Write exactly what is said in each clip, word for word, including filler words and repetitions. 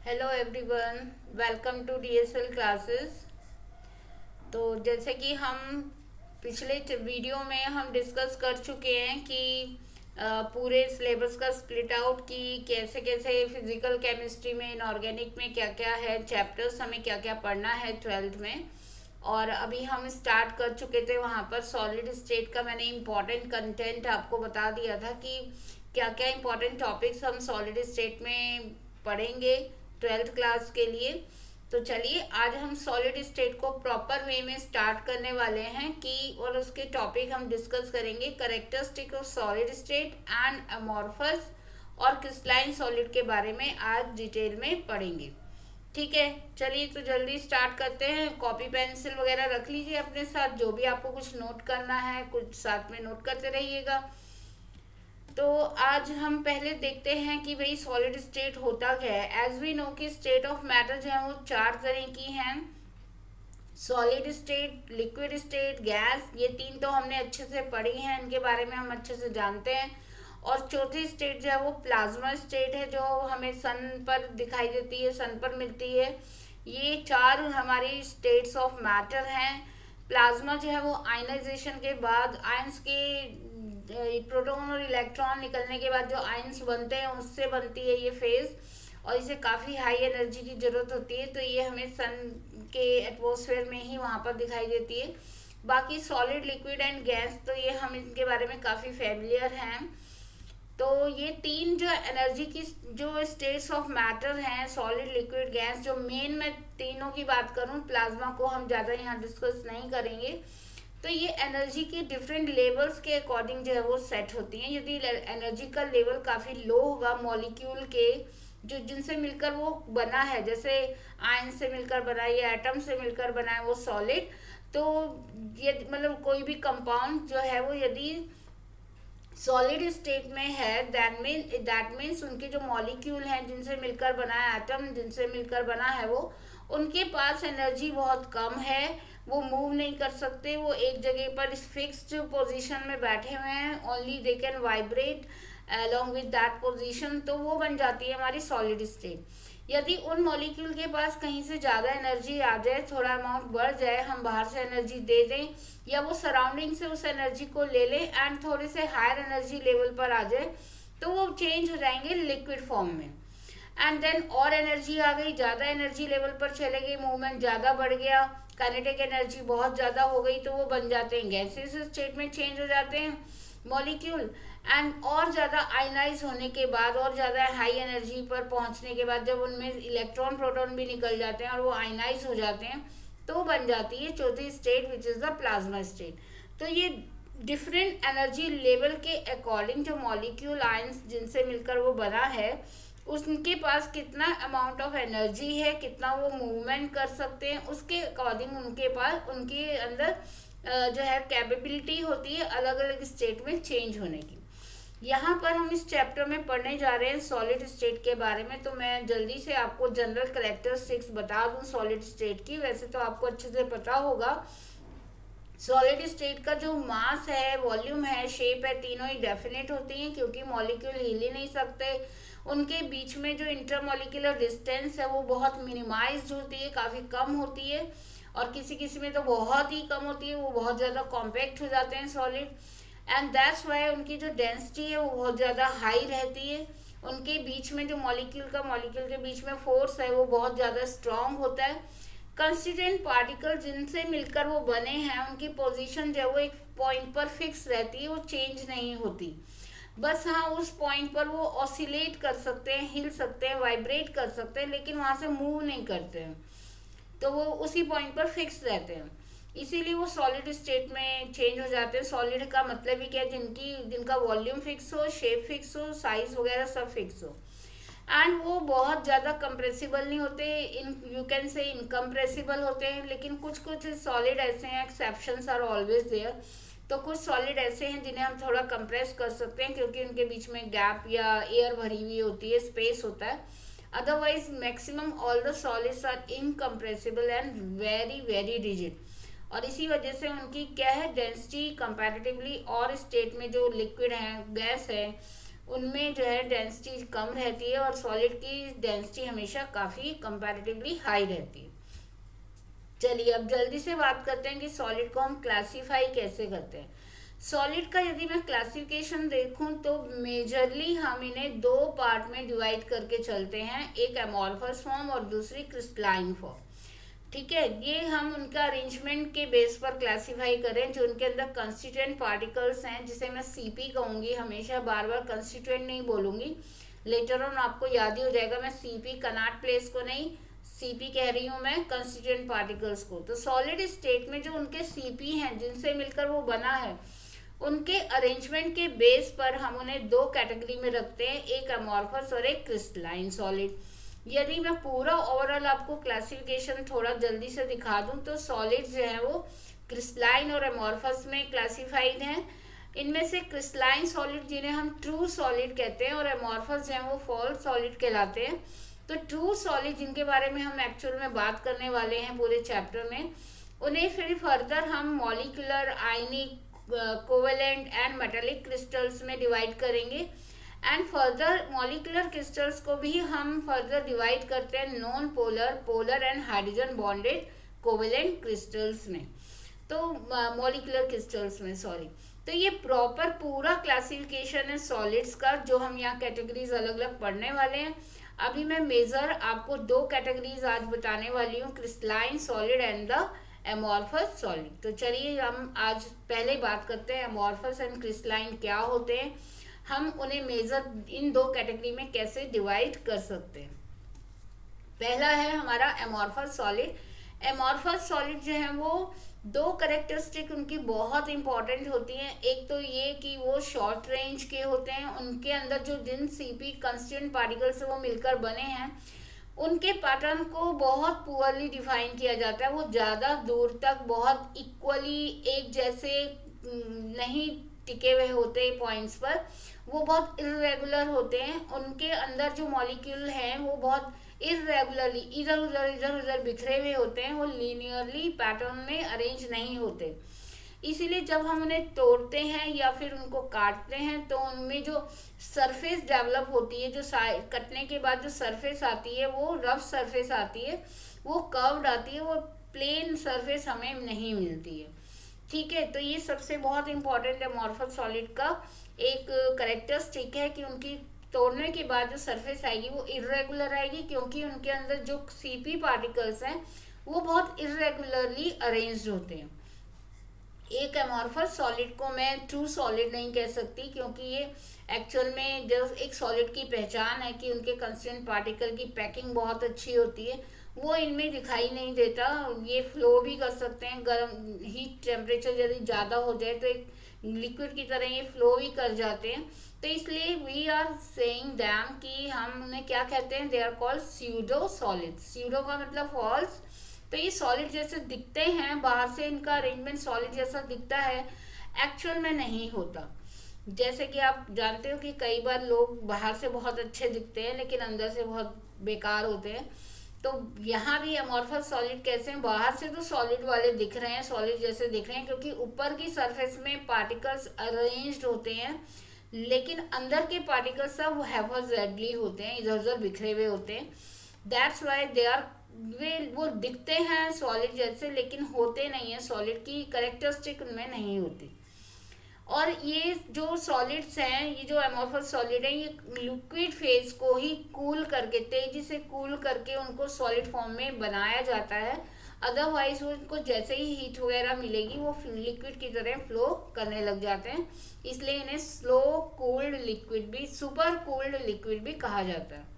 Hello everyone, welcome to DSL classes. तो जैसे कि हम पिछले वीडियो में हम डिस्कस कर चुके हैं कि अ, पूरे सिलेबस का स्प्लिट आउट की कैसे कैसे फिजिकल केमिस्ट्री में, इनऑर्गेनिक में क्या क्या है चैप्टर्स, हमें क्या क्या पढ़ना है ट्वेल्थ में। और अभी हम स्टार्ट कर चुके थे वहाँ पर सॉलिड स्टेट का मैंने इम्पॉर्टेंट कंटेंट आपको बता दिया था कि क्या क्या इम्पॉर्टेंट टॉपिक्स हम सॉलिड स्टेट में पढ़ेंगे ट्वेल्थ क्लास के लिए। तो चलिए आज हम सॉलिड स्टेट को प्रॉपर वे में स्टार्ट करने वाले हैं कि और उसके टॉपिक हम डिस्कस करेंगे characteristic of solid state and amorphous और क्रिस्टलाइन सॉलिड के बारे में आज डिटेल में पढ़ेंगे। ठीक है, चलिए तो जल्दी स्टार्ट करते हैं। कॉपी पेंसिल वगैरह रख लीजिए अपने साथ, जो भी आपको कुछ नोट करना है कुछ साथ में नोट करते रहिएगा। तो आज हम पहले देखते हैं कि भाई सॉलिड स्टेट होता क्या है। एज वी नो कि स्टेट ऑफ मैटर जो है वो चार तरह की हैं, solid state, liquid state, gas. ये तीन तो हमने अच्छे से पढ़ी हैं, इनके बारे में हम अच्छे से जानते हैं। और चौथी स्टेट जो है वो प्लाज्मा स्टेट है, जो हमें सन पर दिखाई देती है, सन पर मिलती है। ये चार हमारी स्टेट्स ऑफ मैटर हैं। प्लाज्मा जो है वो आयनाइजेशन के बाद आयंस के प्रोटॉन और इलेक्ट्रॉन निकलने के बाद जो आयंस बनते हैं उससे बनती है ये फेज, और इसे काफ़ी हाई एनर्जी की ज़रूरत होती है। तो ये हमें सन के एटमॉस्फेयर में ही वहाँ पर दिखाई देती है। बाकी सॉलिड, लिक्विड एंड गैस, तो ये हम इनके बारे में काफ़ी फेमिलियर हैं। तो ये तीन जो एनर्जी की जो स्टेट्स ऑफ मैटर हैं, सॉलिड, लिक्विड, गैस, जो मेन मैं तीनों की बात करूँ, प्लाज्मा को हम ज़्यादा यहाँ डिस्कस नहीं करेंगे। तो ये एनर्जी के डिफरेंट लेवल्स के अकॉर्डिंग जो है वो सेट होती हैं। यदि एनर्जी का लेवल काफ़ी लो होगा मॉलिक्यूल के, जो जिनसे मिलकर वो बना है, जैसे आयन से मिलकर बना है या एटम से मिलकर बना है वो सॉलिड, तो ये मतलब कोई भी कंपाउंड जो है वो यदि सॉलिड स्टेट में है, दैट मीन दैट मीन्स उनके जो मॉलिक्यूल हैं जिनसे मिलकर बना है, एटम जिनसे मिलकर बना है, वो उनके पास एनर्जी बहुत कम है, वो मूव नहीं कर सकते, वो एक जगह पर फिक्स्ड पोजीशन में बैठे हुए हैं। Only they can vibrate along with that position. तो वो बन जाती है हमारी सॉलिड स्टेट। यदि उन मॉलिक्यूल के पास कहीं से ज़्यादा एनर्जी आ जाए, थोड़ा अमाउंट बढ़ जाए, हम बाहर से एनर्जी दे दें या वो सराउंडिंग से उस एनर्जी को ले लें एंड थोड़े से हायर एनर्जी लेवल पर आ जाए, तो वो चेंज हो जाएंगे लिक्विड फॉर्म में। एंड देन और एनर्जी आ गई, ज़्यादा एनर्जी लेवल पर चले गए, मूवमेंट ज़्यादा बढ़ गया, काइनेटिक एनर्जी बहुत ज़्यादा हो गई, तो वो बन जाते हैं गैसेस स्टेट में चेंज हो जाते हैं मॉलिक्यूल। एंड और ज़्यादा आयनाइज होने के बाद, और ज़्यादा हाई एनर्जी पर पहुंचने के बाद, जब उनमें इलेक्ट्रॉन प्रोटॉन भी निकल जाते हैं और वो आयनाइज हो जाते हैं, तो बन जाती है चौथी state which is the plasma state. तो ये डिफरेंट एनर्जी लेवल के अकॉर्डिंग जो मॉलिक्यूल आयंस जिनसे मिलकर वो बना है, उनके पास कितना अमाउंट ऑफ एनर्जी है, कितना वो मूवमेंट कर सकते हैं, उसके अकॉर्डिंग उनके पास उनके अंदर जो है कैपेबिलिटी होती है अलग अलग स्टेट में चेंज होने की। यहाँ पर हम इस चैप्टर में पढ़ने जा रहे हैं सॉलिड स्टेट के बारे में। तो मैं जल्दी से आपको जनरल कैरेक्टरिस्टिक्स बता दूं सॉलिड स्टेट की। वैसे तो आपको अच्छे से पता होगा सॉलिड स्टेट का जो मास है, वॉल्यूम है, शेप है, तीनों ही डेफिनेट होती हैं, क्योंकि मॉलिक्यूल हिल ही नहीं सकते। उनके बीच में जो इंटरमॉलिक्यूलर डिस्टेंस है वो बहुत मिनिमाइज्ड होती है, काफ़ी कम होती है, और किसी किसी में तो बहुत ही कम होती है, वो बहुत ज़्यादा कॉम्पैक्ट हो जाते हैं सॉलिड। एंड दैट्स वाई उनकी जो डेंसिटी है वो बहुत ज़्यादा हाई रहती है। उनके बीच में जो मॉलिक्यूल का मॉलिक्यूल के बीच में फोर्स है वो बहुत ज़्यादा स्ट्रॉन्ग होता है। कंस्टिट्यूएंट पार्टिकल जिनसे मिलकर वो बने हैं, उनकी पोजीशन जो है वो एक पॉइंट पर फिक्स रहती है, वो चेंज नहीं होती। बस हाँ, उस पॉइंट पर वो ऑसिलेट कर सकते हैं, हिल सकते हैं, वाइब्रेट कर सकते हैं, लेकिन वहाँ से मूव नहीं करते हैं, तो वो उसी पॉइंट पर फिक्स रहते हैं। इसीलिए वो सॉलिड स्टेट में चेंज हो जाते हैं। सॉलिड का मतलब ही क्या है, जिनकी जिनका वॉल्यूम फिक्स हो, शेप फिक्स हो, साइज वगैरह सब फिक्स हो, एंड वो बहुत ज़्यादा कंप्रेसिबल नहीं होते, इन यू कैन से इनकम्प्रेसिबल होते हैं। लेकिन कुछ कुछ सॉलिड ऐसे हैं, एक्सेप्शंस आर ऑलवेज देयर। तो कुछ सॉलिड ऐसे हैं जिन्हें हम थोड़ा कंप्रेस कर सकते हैं, क्योंकि उनके बीच में गैप या एयर भरी हुई होती है, स्पेस होता है। Otherwise maximum all the solids are incompressible and very very rigid. और इसी वजह से उनकी क्या है, डेंसिटी कंपैरेटिवली और स्टेट में जो लिक्विड है, गैस है, उनमें जो है डेंसिटी कम रहती है और सॉलिड की डेंसिटी हमेशा काफ़ी कंपैरेटिवली हाई रहती है। चलिए अब जल्दी से बात करते हैं कि सॉलिड को हम क्लासीफाई कैसे करते हैं। सॉलिड का यदि मैं क्लासिफिकेशन देखूं तो मेजरली हम इन्हें दो पार्ट में डिवाइड करके चलते हैं, एक एमॉर्फस फॉर्म और दूसरी क्रिस्टलाइन फॉर्म। ठीक है, ये हम उनका अरेंजमेंट के बेस पर क्लासीफाई करें। जो उनके अंदर कंस्टिट्यूएंट पार्टिकल्स हैं, जिसे मैं सीपी कहूँगी, हमेशा बार बार कंस्टिट्यूएंट नहीं बोलूँगी, लेटर ऑन आपको याद ही हो जाएगा। मैं सीपी कनॉट प्लेस को नहीं, सीपी कह रही हूँ मैं कंस्टिट्यूएंट पार्टिकल्स को। तो सॉलिड स्टेट में जो उनके सीपी हैं जिनसे मिलकर वो बना है, उनके अरेंजमेंट के बेस पर हम उन्हें दो कैटेगरी में रखते हैं, एक अमॉर्फस और एक क्रिस्टलाइन सॉलिड। यदि मैं पूरा ओवरऑल आपको क्लासिफिकेशन थोड़ा जल्दी से दिखा दूं तो सॉलिड जो है वो क्रिस्टलाइन और अमॉर्फस में क्लासिफाइड हैं। इनमें से क्रिस्टलाइन सॉलिड जिन्हें हम ट्रू सॉलिड कहते हैं और अमॉर्फस जो है वो फॉल्स सॉलिड कहलाते हैं। तो ट्रू सॉलिड जिनके बारे में हम एक्चुअल में बात करने वाले हैं पूरे चैप्टर में, उन्हें फिर फर्दर हम molecular, ionic, covalent and metallic crystals में डिवाइड करेंगे। एंड फर्दर मॉलिक्यूलर क्रिस्टल्स को भी हम फर्दर डिवाइड करते हैं non polar, polar and hydrogen bonded covalent crystals में, तो मॉलिक्यूलर uh, क्रिस्टल्स में सॉरी। तो ये प्रॉपर पूरा क्लासिफिकेशन है सॉलिड्स का, जो हम यहाँ कैटेगरीज अलग अलग पढ़ने वाले हैं। अभी मैं मेजर आपको दो कैटेगरीज आज बताने वाली हूँ, crystalline solid and the amorphous solid. तो चलिए हम आज पहले बात करते हैं एमॉर्फस एंड क्रिस्टलाइन क्या होते हैं, हम उन्हें मेजर इन दो कैटेगरी में कैसे डिवाइड कर सकते हैं। पहला है हमारा एमॉर्फस सॉलिड। एमॉर्फस सॉलिड जो है वो दो कैरेक्टरिस्टिक उनकी बहुत इंपॉर्टेंट होती हैं। एक तो ये कि वो शॉर्ट रेंज के होते हैं, उनके अंदर जो जिन सीपी कंस्टिट्यूएंट पार्टिकल से वो मिलकर बने हैं उनके पैटर्न को बहुत पुअरली डिफाइन किया जाता है। वो ज़्यादा दूर तक बहुत इक्वली एक जैसे नहीं टिके हुए होते पॉइंट्स पर, वो बहुत इर्रेगुलर होते हैं। उनके अंदर जो मॉलिक्यूल हैं वो बहुत इर्रेगुलरली इधर उधर इधर उधर बिखरे हुए होते हैं, वो लीनियरली पैटर्न में अरेंज नहीं होते। इसीलिए जब हम उन्हें तोड़ते हैं या फिर उनको काटते हैं तो उनमें जो सरफेस डेवलप होती है, जो कटने के बाद जो सरफेस आती है वो रफ सरफेस आती है, वो कर्व्ड आती है, वो प्लेन सरफेस हमें नहीं मिलती है। ठीक है, तो ये सबसे बहुत इंपॉर्टेंट एमॉर्फस सॉलिड का एक कैरेक्टरिस्टिक है कि उनकी तोड़ने के बाद जो सरफेस आएगी वो इर्रेगुलर आएगी, क्योंकि उनके अंदर जो सीपी पार्टिकल्स हैं वो बहुत इर्रेगुलरली अरेंज्ड होते हैं। एक एमॉर्फस सॉलिड को मैं ट्रू सॉलिड नहीं कह सकती, क्योंकि ये एक्चुअल में जो एक सॉलिड की पहचान है कि उनके कंस्टिट्यूएंट पार्टिकल की पैकिंग बहुत अच्छी होती है, वो इनमें दिखाई नहीं देता। ये फ्लो भी कर सकते हैं, गर्म हीट टेम्परेचर यदि ज़्यादा हो जाए तो एक लिक्विड की तरह ये फ्लो भी कर जाते हैं। तो इसलिए वी आर सेइंग दैम कि हम उन्हें क्या कहते हैं, they are called pseudo solid. Pseudo का मतलब फॉल्स। तो ये सॉलिड जैसे दिखते हैं, बाहर से इनका अरेंजमेंट सॉलिड जैसा दिखता है, एक्चुअल में नहीं होता। जैसे कि आप जानते हो कि कई बार लोग बाहर से बहुत अच्छे दिखते हैं लेकिन अंदर से बहुत बेकार होते हैं। तो यहाँ भी अमॉर्फस सॉलिड कैसे हैं, बाहर से तो सॉलिड वाले दिख रहे हैं, सॉलिड जैसे दिख रहे हैं, क्योंकि ऊपर की सरफेस में पार्टिकल्स अरेंज्ड होते हैं, लेकिन अंदर के पार्टिकल्स सब हेटेरोजेनेटली होते हैं, इधर उधर बिखरे हुए होते हैं। दैट्स वाई दे आर वे वो दिखते हैं सॉलिड जैसे लेकिन होते नहीं है, सॉलिड की कैरेक्टरिस्टिक उनमें नहीं होती। और ये जो सॉलिड्स हैं, ये जो एमॉर्फस सॉलिड है, ये लिक्विड फेज को ही कूल करके, तेजी से कूल करके उनको सॉलिड फॉर्म में बनाया जाता है। अदरवाइज वो उनको जैसे ही हीट वगैरह मिलेगी वो लिक्विड की तरह फ्लो करने लग जाते हैं, इसलिए इन्हें स्लो कूल्ड लिक्विड भी, सुपर कूल्ड लिक्विड भी कहा जाता है।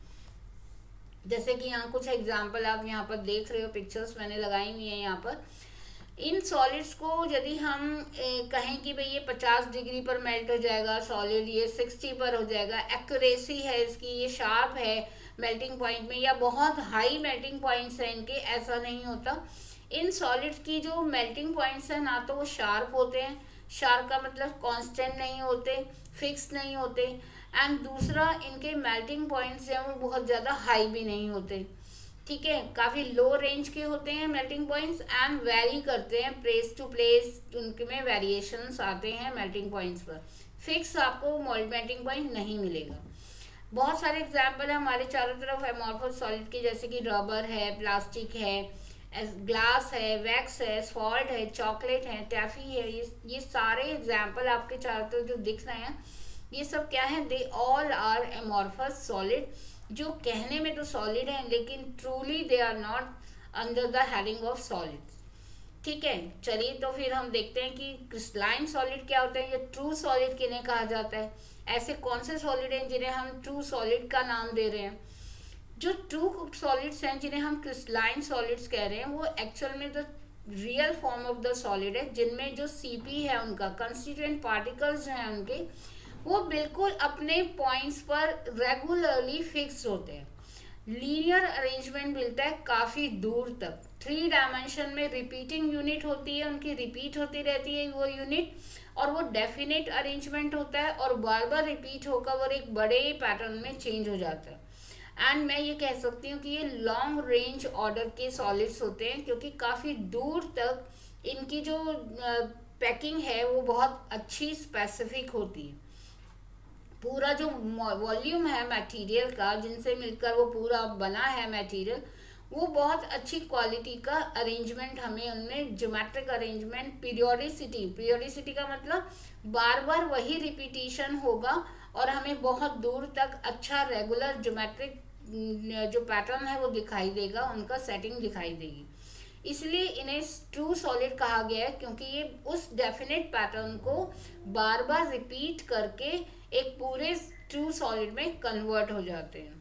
जैसे कि यहाँ कुछ एग्जाम्पल आप यहाँ पर देख रहे हो, पिक्चर्स मैंने लगाई हुई हैं यहाँ पर। इन सॉलिड्स को यदि हम ए, कहें कि भाई ये पचास डिग्री पर मेल्ट हो जाएगा सॉलिड, ये साठ पर हो जाएगा, एक्यूरेसी है इसकी, ये शार्प है मेल्टिंग पॉइंट में, या बहुत हाई मेल्टिंग पॉइंट्स हैं इनके, ऐसा नहीं होता। इन सॉलिड्स की जो मेल्टिंग पॉइंट्स हैं ना तो वो शार्प होते हैं, शार्प का मतलब कांस्टेंट नहीं होते, फिक्स नहीं होते, एंड दूसरा इनके मेल्टिंग पॉइंट्स हैं वो बहुत ज़्यादा हाई भी नहीं होते। ठीक है, काफ़ी लो रेंज के होते हैं मेल्टिंग पॉइंट्स एंड वेरी करते हैं, प्लेस टू प्लेस उनके में वेरिएशंस आते हैं मेल्टिंग पॉइंट्स पर। फिक्स आपको मेल्टिंग पॉइंट नहीं मिलेगा। बहुत सारे एग्जाम्पल है हमारे चारों तरफ एमॉर्फस सॉलिड के, जैसे कि रबर है, प्लास्टिक है, ग्लास है, वैक्स है, सॉल्ट है, चॉकलेट है, टैफी है। ये ये सारे एग्जाम्पल आपके चारों तरफ जो दिख रहे हैं ये सब क्या है, they all are amorphous solid, जो कहने में तो सॉलिड है लेकिन truly they are not under the heading of solids. ठीक है, चलिए तो फिर हम देखते हैं कि क्रिस्टलाइन सॉलिड क्या होता है या ट्रू सॉलिड किन्हें कहा जाता है। ऐसे कौन से सॉलिड हैं जिन्हें हम ट्रू सॉलिड का नाम दे रहे हैं। जो ट्रू सॉलिड्स हैं जिन्हें हम क्रिस्टलाइन सॉलिड्स कह रहे हैं वो एक्चुअल में the real form of the solid है, जिनमें जो सीपी है उनका कंस्टिट्यूएंट पार्टिकल्स हैं उनके, वो बिल्कुल अपने पॉइंट्स पर रेगुलरली फिक्स होते हैं। लीनियर अरेंजमेंट मिलता है काफ़ी दूर तक। थ्री डायमेंशन में रिपीटिंग यूनिट होती है, उनकी रिपीट होती रहती है वो यूनिट, और वो डेफिनेट अरेंजमेंट होता है और बार बार रिपीट होकर वो एक बड़े पैटर्न में चेंज हो जाता है। एंड मैं ये कह सकती हूँ कि ये लॉन्ग रेंज ऑर्डर के सॉलिड्स होते हैं, क्योंकि काफ़ी दूर तक इनकी जो पैकिंग है वो बहुत अच्छी स्पेसिफिक होती है। पूरा जो वॉल्यूम है मटेरियल का जिनसे मिलकर वो पूरा बना है मटेरियल, वो बहुत अच्छी क्वालिटी का अरेंजमेंट हमें उनमें, ज्योमेट्रिक अरेंजमेंट, पीरियोडिसिटी, पीरियोडिसिटी का मतलब बार बार वही रिपीटिशन होगा और हमें बहुत दूर तक अच्छा रेगुलर ज्योमेट्रिक जो पैटर्न है वो दिखाई देगा, उनका सेटिंग दिखाई देगी। इसलिए इन्हें ट्रू सॉलिड कहा गया है, क्योंकि ये उस डेफिनेट पैटर्न को बार बार रिपीट करके एक पूरे ट्रू सॉलिड में कन्वर्ट हो जाते हैं।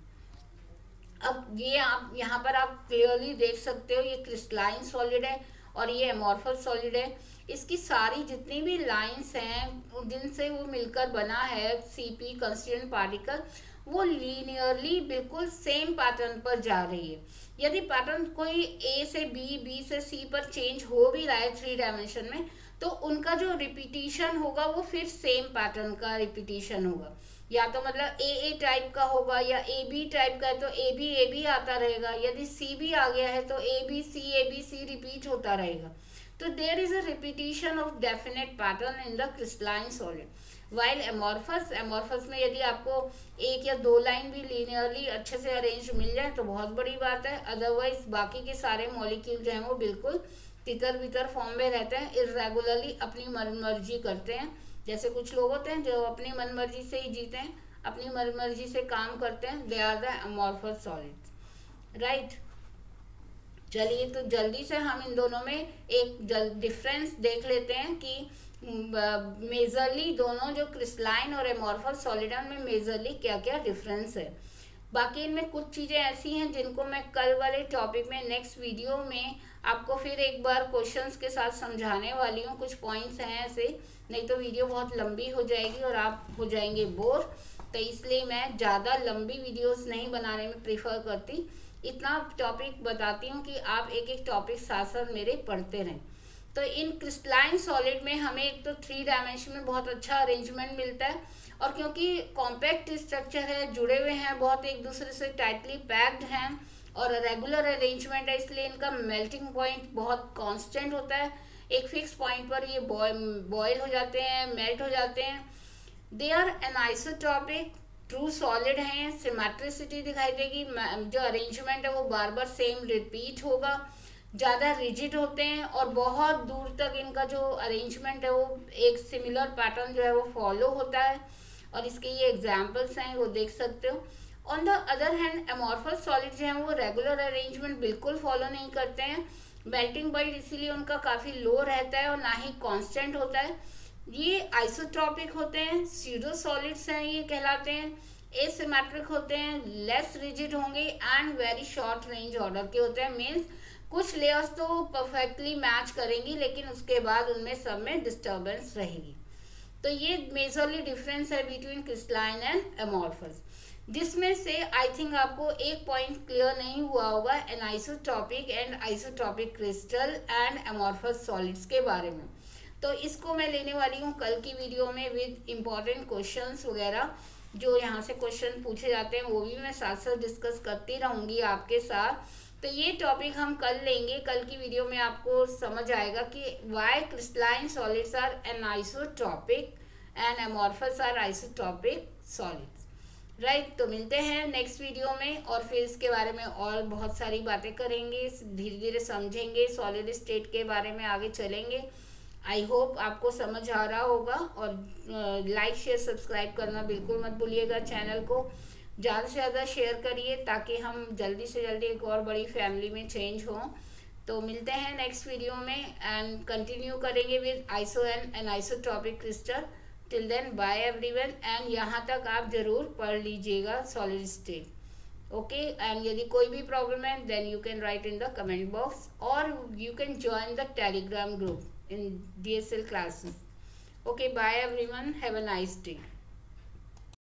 अब ये आप यहाँ पर आप क्लियरली देख सकते हो, ये क्रिस्टलाइन सॉलिड है और ये एमॉर्फस सॉलिड है। इसकी सारी जितनी भी लाइंस हैं जिनसे वो मिलकर बना है सीपी कंस्टिट्यूएंट पार्टिकल, वो लीनियरली बिल्कुल सेम पैटर्न पर जा रही है। यदि पैटर्न कोई ए से बी, बी से सी पर चेंज हो भी रहा है थ्री डायमेंशन में, तो उनका जो रिपीटिशन होगा वो फिर सेम पैटर्न का रिपीटिशन होगा। या तो मतलब ए ए टाइप का होगा या ए बी टाइप का है तो ए बी ए बी आता रहेगा, यदि सी भी आ गया है तो A B C A B C repeat होता रहेगा। तो there is a repetition of definite pattern in the crystalline solid. While amorphous, amorphous में यदि आपको एक या दो लाइन भी लीनियरली अच्छे से अरेंज मिल जाए तो बहुत बड़ी बात है, अदरवाइज बाकी के सारे मॉलिक्यूल जो हैं वो बिल्कुल तितर बितर फॉर्म में रहते हैं, इर्रेगुलरली अपनी मनमर्जी करते हैं। जैसे कुछ लोग होते हैं जो अपनी मनमर्जी से ही जीते हैं, अपनी मनमर्जी से काम करते हैं, they are the amorphous solids, right. चलिए तो जल्दी से हम इन दोनों में एक डिफरेंस देख लेते हैं कि मेजरली दोनों जो क्रिस्टलाइन और एमॉर्फस सॉलिड है उनमें मेजरली क्या क्या डिफरेंस है। बाकी इनमें कुछ चीज़ें ऐसी हैं जिनको मैं कल वाले टॉपिक में नेक्स्ट वीडियो में आपको फिर एक बार क्वेश्चंस के साथ समझाने वाली हूँ। कुछ पॉइंट्स हैं ऐसे, नहीं तो वीडियो बहुत लंबी हो जाएगी और आप हो जाएंगे बोर, तो इसलिए मैं ज़्यादा लंबी वीडियोस नहीं बनाने में प्रीफर करती। इतना टॉपिक बताती हूँ कि आप एक एक टॉपिक साथ साथ मेरे पढ़ते रहें। तो इन क्रिस्टलाइन सॉलिड में हमें एक तो थ्री डायमेंशन में बहुत अच्छा अरेंजमेंट मिलता है, और क्योंकि कॉम्पैक्ट स्ट्रक्चर है, जुड़े हुए हैं बहुत एक दूसरे से, टाइटली पैक्ड हैं और रेगुलर अरेंजमेंट है, इसलिए इनका मेल्टिंग पॉइंट बहुत कांस्टेंट होता है। एक फिक्स पॉइंट पर ये बॉयल हो जाते हैं, मेल्ट हो जाते हैं। They are anisotropic, true solid हैं, सिमेट्रिसिटी दिखाई देगी, जो अरेंजमेंट है वो बार बार सेम रिपीट होगा, ज़्यादा रिजिड होते हैं और बहुत दूर तक इनका जो अरेंजमेंट है वो एक सिमिलर पैटर्न जो है वो फॉलो होता है, और इसके ये एग्जाम्पल्स हैं वो देख सकते हो। On the other hand amorphous solid जो हैं वो रेगुलर अरेंजमेंट बिल्कुल फॉलो नहीं करते हैं, मेल्टिंग पॉइंट इसीलिए उनका काफ़ी लो रहता है और ना ही कांस्टेंट होता है। ये आइसोट्रॉपिक होते हैं, स्यूडो सॉलिड्स हैं ये कहलाते हैं, एसिमेट्रिक होते हैं, लेस रिजिड होंगे and very short range order के होते हैं। मीन्स कुछ लेयर्स तो परफेक्टली मैच करेंगी लेकिन उसके बाद उनमें सब में डिस्टर्बेंस रहेगी। तो ये मेजरली डिफरेंस है बिटवीन क्रिस्टलाइन एंड एमॉर्फस, जिसमें से आई थिंक आपको एक पॉइंट क्लियर नहीं हुआ होगा anisotropic and isotropic crystal and amorphous solids के बारे में। तो इसको मैं लेने वाली हूँ कल की वीडियो में विद इम्पॉर्टेंट क्वेश्चंस वगैरह, जो यहाँ से क्वेश्चन पूछे जाते हैं वो भी मैं साथ साथ डिस्कस करती रहूँगी आपके साथ। तो ये टॉपिक हम कल लेंगे, कल की वीडियो में आपको समझ आएगा कि why crystalline solids are anisotropic and amorphous are isotopic solids. Right, तो मिलते हैं नेक्स्ट वीडियो में और फिर इसके बारे में और बहुत सारी बातें करेंगे, धीरे धीरे समझेंगे, सॉलिड स्टेट के बारे में आगे चलेंगे। आई होप आपको समझ आ रहा होगा और लाइक शेयर सब्सक्राइब करना बिल्कुल मत भूलिएगा। चैनल को ज़्यादा से ज़्यादा शेयर करिए ताकि हम जल्दी से जल्दी एक और बड़ी फैमिली में चेंज हों। तो मिलते हैं नेक्स्ट वीडियो में एंड कंटिन्यू करेंगे with iso and an isotopic crystal. Till then bye everyone, and यहाँ तक आप ज़रूर पढ़ लीजिएगा सॉलिड स्टेट। ओके, एंड यदि कोई भी प्रॉब्लम है then you can write in the comment box और you can join the Telegram group in D S L classes. Okay, bye everyone. Have a nice day.